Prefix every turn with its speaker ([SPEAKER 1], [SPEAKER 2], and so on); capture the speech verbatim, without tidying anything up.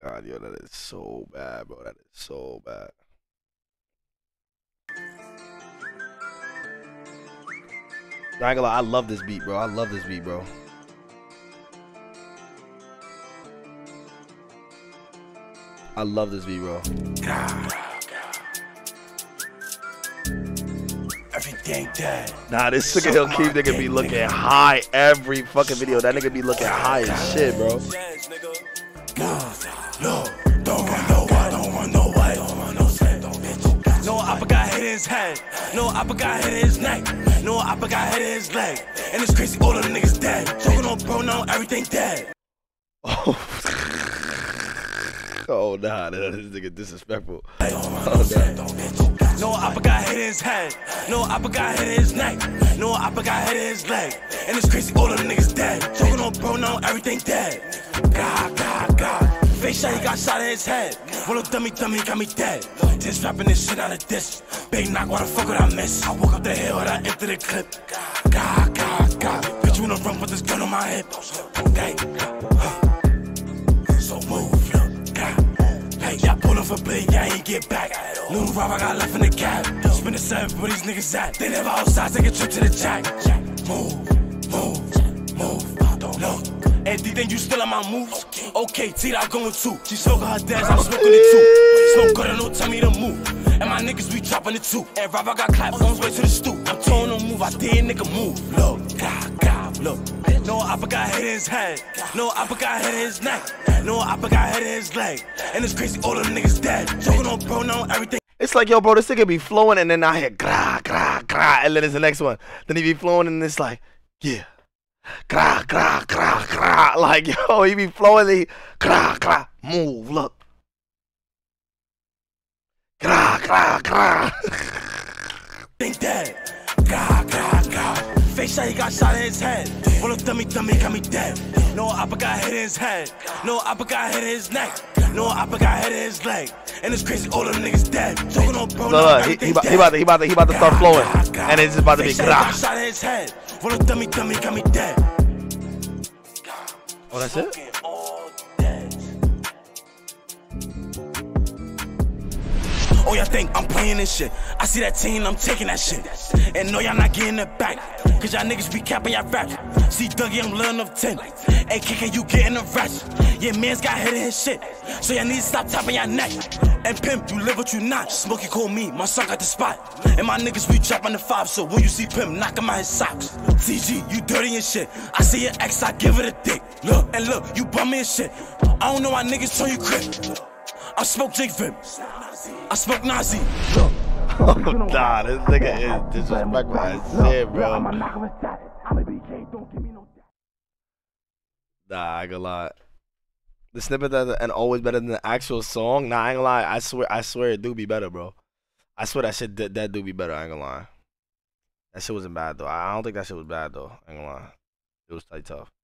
[SPEAKER 1] God, yo, that is so bad, bro. That is so bad. I ain't gonna lie, I love this beat, bro. I love this beat, bro. I love this beat, bro.
[SPEAKER 2] Everything dead.
[SPEAKER 1] Nah, this nigga Hill Keef nigga be looking high every fucking video. That nigga be looking high as shit, bro.
[SPEAKER 2] No, don't run no way, don't run no way, don't run no way. No upper got hit in his head, no upper got hit in his neck, no upper got hit in his leg. And it's crazy, all of the niggas dead. Talking on bro, now everything dead.
[SPEAKER 1] Oh, oh nah, this nigga disrespectful. Oh, nah.
[SPEAKER 2] No upper got hit in his head, no upper got hit in his neck, no upper got hit in his leg. And it's crazy, all of the niggas dead. Talking on bro, now everything dead. God, God, God. Face shot, he got shot in his head. Roll a dummy, dummy, got me dead. Just rapping this shit out of this. Big knock, why the fuck would I miss? I woke up the hill and I emptied the clip. God, God, God. Bitch, you wanna run with this gun on my hip. Okay. So move, look, God. Hey, y'all pulling for big, yeah, he get back. New rob I got left in the cab. Spin the seven, where these niggas at? They never outside, take a trip to the jack. Move, move, move, look. And do you think you still on my moves? Okay, T, I'm going too. She smoking her dash, I'm smoking it too. Smoke good, no tell me to move. And my niggas, we dropping it too. And Robert got clapped on his way to the stoop. I'm told no move, I did nigga move. Look, God, God, look. No upper got hit in his head. No upper got hit in his neck. No upper got hit in his leg. And it's crazy, all of the niggas dead. Talking on bro, now everything.
[SPEAKER 1] It's like, yo, bro, this nigga be flowing and then I hear gra, gra, gra, and then it's the next one. Then he be flowing and it's like, yeah. Gra, gra, gra, gra. Like, yo, he be flowing, he gra, gra, move, look. Gra, gra, gra.
[SPEAKER 2] Think dead. Gra, gra, gra. Face shot, he got shot in his head. Roll a dummy, dummy, got me dead. No upper got hit in his head. No upper got hit in his neck. No upper got hit in his leg. And it's crazy, all of the niggas dead. Talking on bro,
[SPEAKER 1] look, he, he, about, he, about to, he, about to, he about to start flowing. And it's about to be gra.
[SPEAKER 2] Shot in his head. Roll a dummy, dummy, got me dead.
[SPEAKER 1] Oh, that's it?
[SPEAKER 2] Oh, y'all think I'm playing this shit. I see that team, I'm taking that shit. And no, y'all not getting it back. Cause y'all niggas be capping y'all rap. See Dougie, I'm little enough ten. Hey, K K, you getting a rush. Yeah, man's got hit in his shit. So y'all need to stop tapping y'all neck. And Pimp, you live what you not. Smokey call me, my son got the spot. And my niggas, we dropping the five. So when you see Pimp, knock him out his socks. T G, you dirty and shit. I see your ex, I give it a dick. Look, and look, you bum me and shit. I don't know why niggas turn you crip. I smoke Jake Vim. I smoke Nazi.
[SPEAKER 1] Oh, nah, this nigga is disrespectful as shit, bro. Nah, I ain't gonna lie. The snippet that and always better than the actual song. Nah, I ain't gonna lie. I swear, I swear it do be better, bro. I swear that shit that, that do be better. I ain't gonna lie. That shit wasn't bad though. I don't think that shit was bad though. I ain't gonna lie. It was tight tough.